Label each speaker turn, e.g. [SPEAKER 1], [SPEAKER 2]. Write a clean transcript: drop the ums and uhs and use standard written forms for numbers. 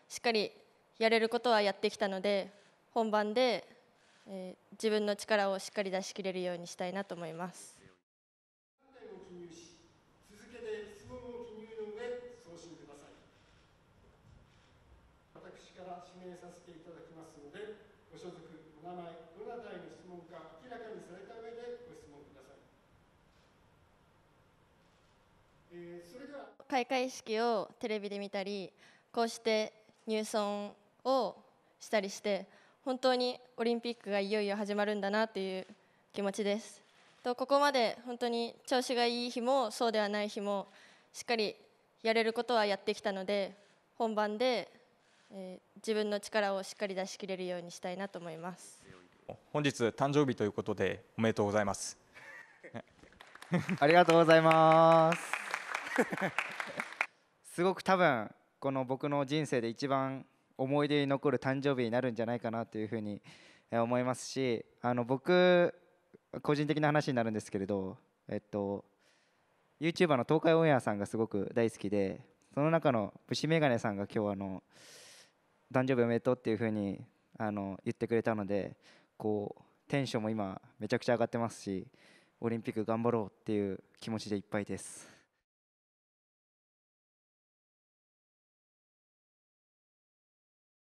[SPEAKER 1] しっかりやれることはやってきたので、本番で、自分の力をしっかり出し切れるようにしたいなと思います。
[SPEAKER 2] 記入し、続けて質問を記入の上送信ください。私から指名させていただきますので、ご所属、お名前、どなたへの質問か明らかにされた上でご質問ください。それでは
[SPEAKER 1] 開会式をテレビで見たり、こうして入村をしたりして、本当にオリンピックがいよいよ始まるんだなという気持ちです。ここまで本当に調子がいい日もそうではない日もしっかりやれることはやってきたので、本番で、自分の力をしっかり出し切れるようにしたいなと思います。
[SPEAKER 3] 本日誕生日ということでおめでとうございます。
[SPEAKER 4] ありがとうございます。すごく多分この僕の人生で一番思い出に残る誕生日になるんじゃないかなというふうに思いますし、僕個人的な話になるんですけれど、YouTuber の東海オンエアさんがすごく大好きで、その中の虫眼鏡さんが今日誕生日おめでとうっていうふうに言ってくれたので、こうテンションも今めちゃくちゃ上がってますし、オリンピック頑張ろうっていう気持ちでいっぱいです。